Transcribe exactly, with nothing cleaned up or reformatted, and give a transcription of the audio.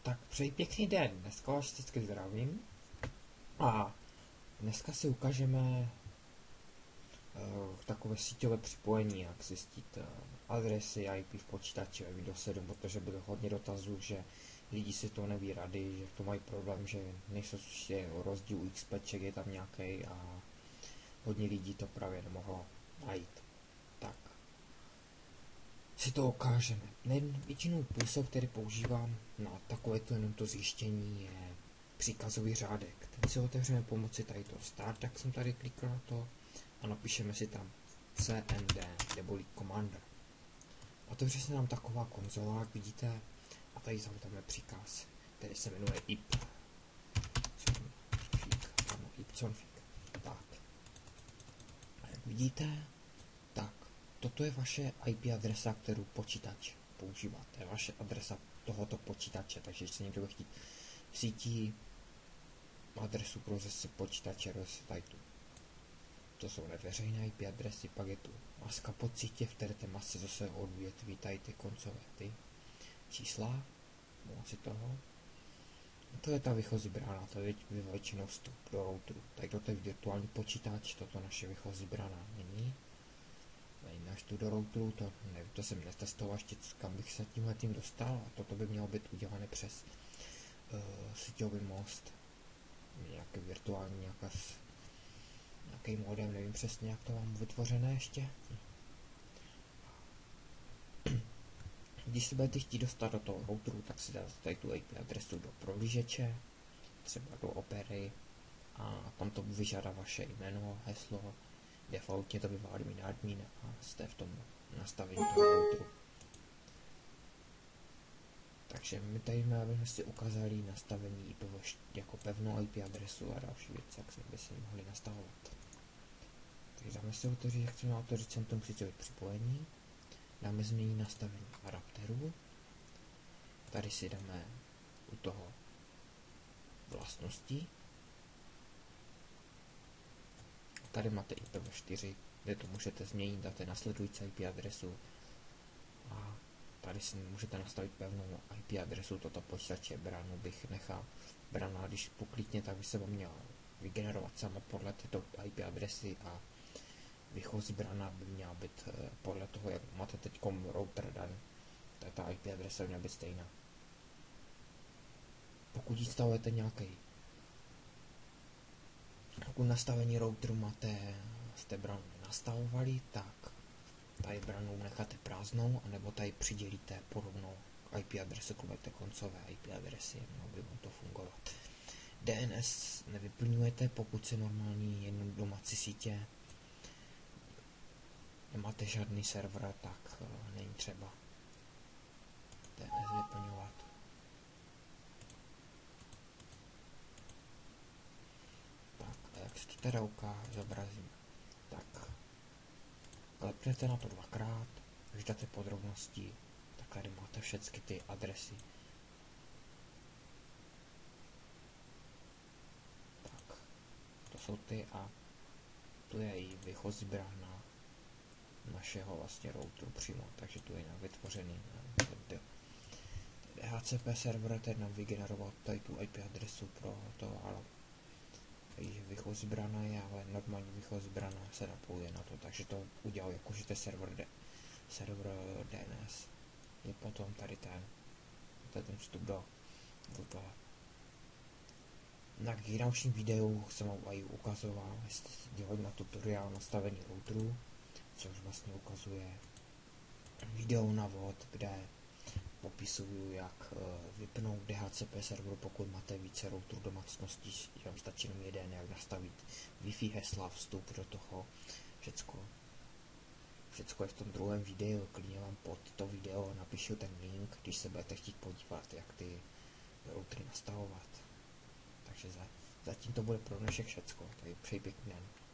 Tak přeji pěkný den, dneska vás vždycky zdravím a dneska si ukážeme uh, takové síťové připojení, jak zjistit uh, adresy I P v počítači ve Windows sedm, protože bylo hodně dotazů, že lidi si to neví rady, že v tom mají problém, že nejsou je rozdíl X P ček je tam nějaký a hodně lidí to právě nemohlo najít. Tak si to ukážeme. Většinou působ, který používám na takovéto jenom to zjištění, je příkazový řádek. Ten si otevřeme pomocí tady toho start, tak jsem tady klikl na to a napíšeme si tam cmd neboli commander. Otevře se nám taková konzola, jak vidíte, a tady zadáme příkaz, který se jmenuje ip. Ano, ipconfig. Tak. A jak vidíte, tak toto je vaše I P adresa, kterou počítač používá. To je vaše adresa tohoto počítače, takže když se někdo bude chtít v síti adresu pro zase počítače tady tu. To jsou neveřejné I P adresy, pak je tu maska pod sítě, v které té masce zase odvětví tady ty koncové ty čísla pomocí toho. A to je ta výchozí brána, to je většinou vstup do routeru. Tak toto je virtuální počítač, toto naše výchozí brána není. Až tu do routeru, to, nevím, to jsem netestoval ještě, kam bych se tímhle tím dostal, a toto by mělo být udělané přes uh, síťový most, nějaký virtuální, nějaká, nějaký modem, nevím přesně, jak to mám vytvořené ještě. Když se budete chtít dostat do toho routeru, tak si dáte tady tu I P adresu do prohlížeče, třeba do Opery, a tam to vyžádá vaše jméno, heslo. Defaultně to bývá admin admin a jste v tom nastavení toho routeru. Takže my tady jsme, abychom si ukázali nastavení I P jako pevnou I P adresu a další věci, jak jsme by si mohli nastavovat. Takže dáme si otevřít, jak chceme otevřít centrum síťové připojení. Dáme změnit nastavení adapterů. Tady si dáme u toho vlastnosti. Tady máte I P v čtyři, kde to můžete změnit, dáte nasledující I P adresu a tady si můžete nastavit pevnou I P adresu toto počítače. Bránu bych nechal. Brána, když poklikně, tak by se vám měla vygenerovat sama podle této I P adresy a výchozí brána by měla být podle toho, jak máte teď router daný. Ta I P adresa by měla být stejná. Pokud instalujete nějaký Pokud nastavení routeru máte, jste bránu nastavovali, tak tady bránu necháte prázdnou, anebo tady přidělíte podobnou I P adresu, kromě koncové I P adresy, mělo by vám to fungovat. D N S nevyplňujete, pokud se normální jenom domácí sítě nemáte žádný server, tak uh, není třeba D N S vyplňovat. Jak si to teda ukážu, zobrazím. Tak, klepnete na to dvakrát, když dáte podrobnosti, tak tady máte všechny ty adresy. Tak, to jsou ty a tu je i výchozí brána našeho vlastně routeru přímo, takže tu je vytvořený D H C P server, ten nám vygeneroval tady tu I P adresu pro to, ale výchozí brána je, ale normální výchozí brána se napojuje na to, takže to udělal jakože to je server, D, server D N S. Je potom tady ten, tady ten vstup do, do toho. Na dalším videu jsem vám i ukazoval, jestli dělat na tutoriál nastavení routeru, což vlastně ukazuje video návod, kde popisuju, jak vypnout D H C P serveru, pokud máte více routerů domácností, že vám stačí jenom jeden, jak nastavit Wi-Fi hesla, vstup do toho, všecko. Všecko je v tom druhém videu, klidně vám pod to video napíšu ten link, když se budete chtít podívat, jak ty routery nastavovat. Takže za, zatím to bude pro dnešek všecko, takže přeji pěkný den.